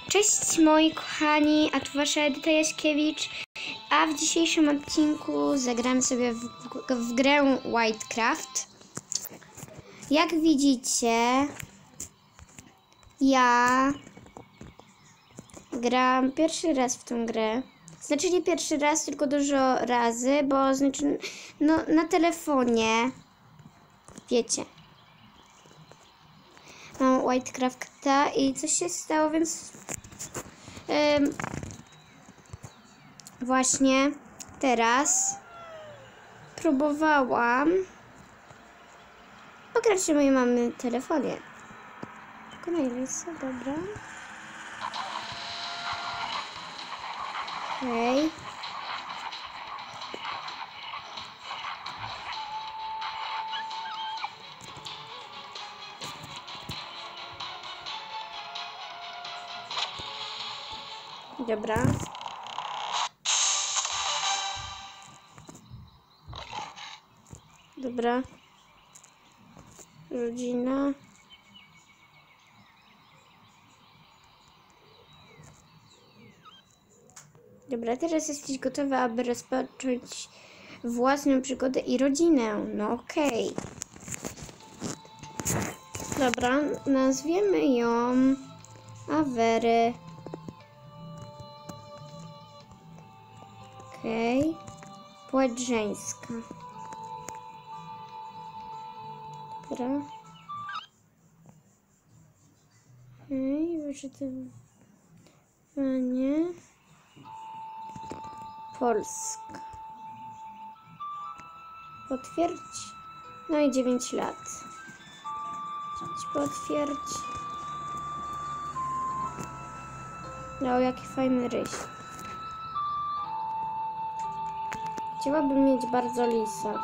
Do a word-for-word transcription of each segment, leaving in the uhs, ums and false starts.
Cześć moi kochani, a tu wasza Edyta Jaśkiewicz, a w dzisiejszym odcinku zagram sobie w, w grę Whitecraft. Jak widzicie, ja gram pierwszy raz w tą grę. Znaczy nie pierwszy raz, tylko dużo razy, bo znaczy no, na telefonie, wiecie. Mam Whitecrafta i coś się stało, więc ym, właśnie teraz próbowałam pograć na mojej mamy telefonie. Tylko na Ilisa, dobra. Okej. Okay. Dobra. Dobra. Rodzina. Dobra, teraz jesteś gotowa, aby rozpocząć własną przygodę i rodzinę. No okej. Okay. Dobra, nazwiemy ją Avery. Okej. Okay. Płeć żeńska. Dobra. Okej, okay. Wyczytywanie. Polska. Potwierdź. No i dziewięć lat. Potwierdź. No, jaki fajny ryś. Chciałabym mieć bardzo lisa.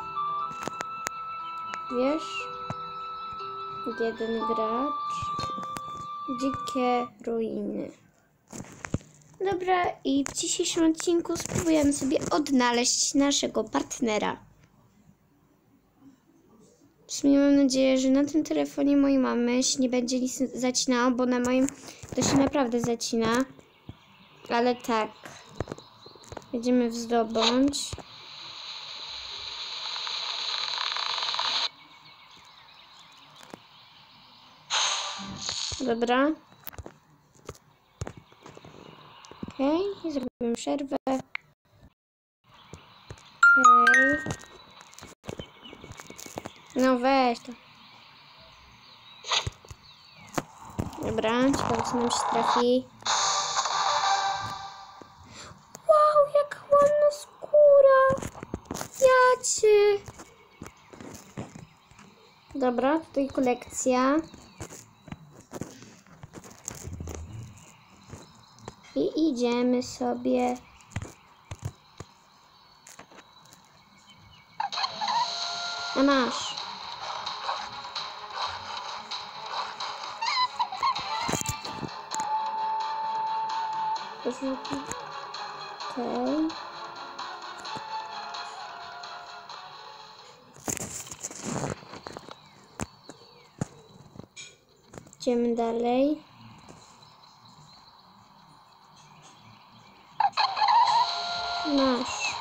Wiesz? Jeden gracz. Dzikie ruiny. Dobra, i w dzisiejszym odcinku spróbujemy sobie odnaleźć naszego partnera. W sumie mam nadzieję, że na tym telefonie mojej mamy się nie będzie nic zacinało, bo na moim to się naprawdę zacina. Ale tak. Będziemy w zdobądź. Dobra. Okej, okay, zrobimy przerwę. Okej. Okay. No weź to. Dobra, ciekawe co nam się trafi. Wow, jaka ładna skóra. Jacie. Dobra, tutaj kolekcja. I idziemy sobie. A masz. Okej. Okay. Idziemy dalej. Masz.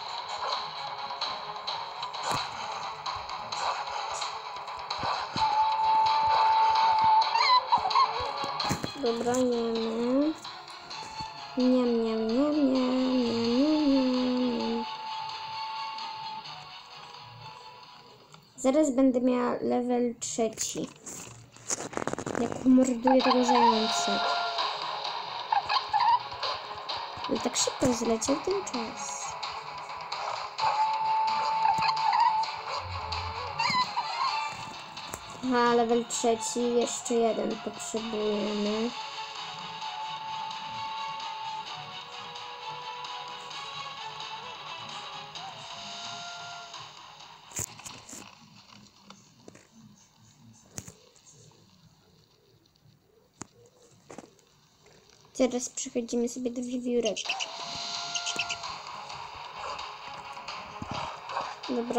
Dobra, jemy. Niam, niam, niam, niam, niam, niam, niam. Zaraz będę miała level trzeci. Jak morduję tego zająca. Ale tak szybko zleciał ten czas. Aha, level trzeci, jeszcze jeden potrzebujemy. Teraz przechodzimy sobie do wiewiórek. Dobra.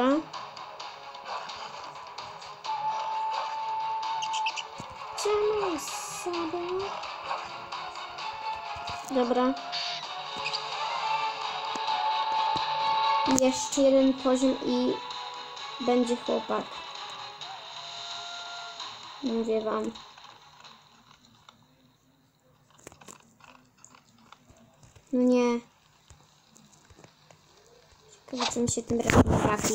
Czemu sobie? Dobra. Jeszcze jeden poziom i będzie chłopak. Mówię wam. No nie. Ciekawe, co mi się tym razem trafi.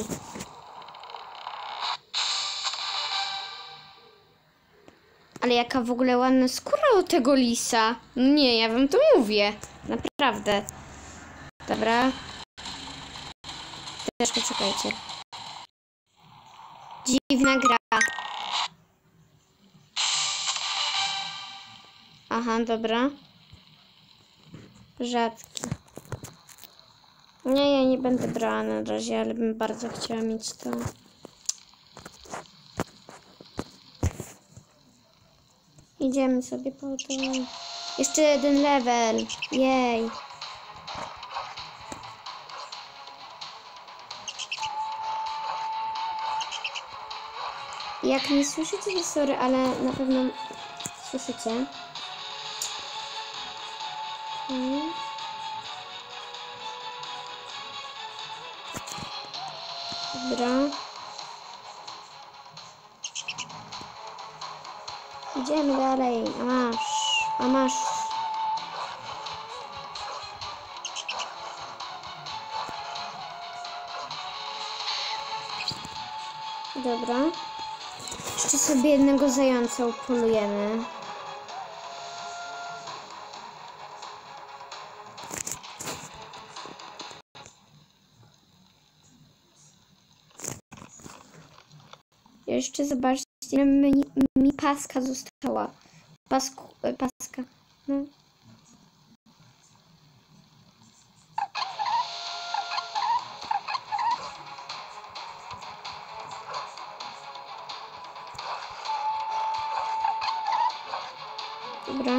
Ale jaka w ogóle ładna skóra u tego lisa. No nie, ja wam to mówię. Naprawdę. Dobra. Też poczekajcie. Dziwna gra. Aha, dobra. Rzadki. Nie, ja nie będę brała na razie, ale bym bardzo chciała mieć to. Idziemy sobie po to. Jeszcze jeden level. Jej. Jak nie słyszycie, to sorry, ale na pewno słyszycie. Hmm. Dobra. Idziemy dalej. A masz. A masz. Dobra. Jeszcze sobie jednego zająca upolujemy. Jeszcze zobaczcie, ile mi, mi paska została. Pasku, paska. No. Dobra.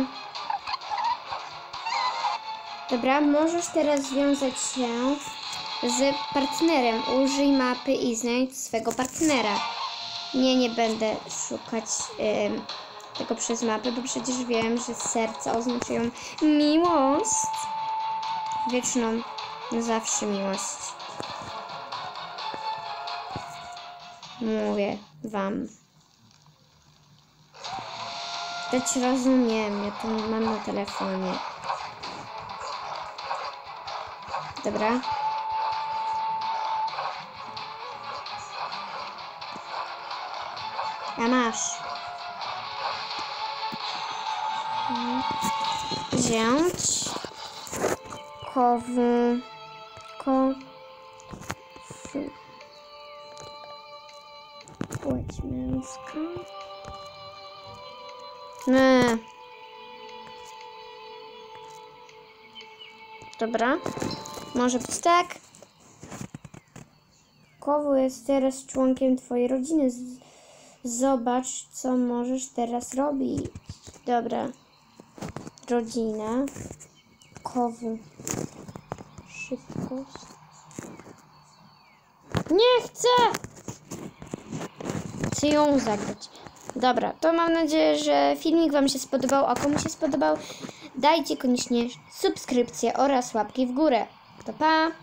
Dobra, możesz teraz związać się z partnerem. Użyj mapy i znajdź swego partnera. Nie, nie będę szukać y, tego przez mapę, bo przecież wiem, że serca oznaczają miłość. Wieczną, zawsze miłość. Mówię wam. Dać rozumiem, ja to mam na telefonie. Dobra. A masz. Wziąć. Kowu. Ko. Płeć męska. Nie. Dobra. Może być tak. Kowu jest teraz członkiem twojej rodziny. Z Zobacz, co możesz teraz robić. Dobra. Rodzina. Kowu. Szybko. Nie chcę! Chcę ją zagrać. Dobra, to mam nadzieję, że filmik wam się spodobał, a komu się spodobał, dajcie koniecznie subskrypcję oraz łapki w górę. To pa!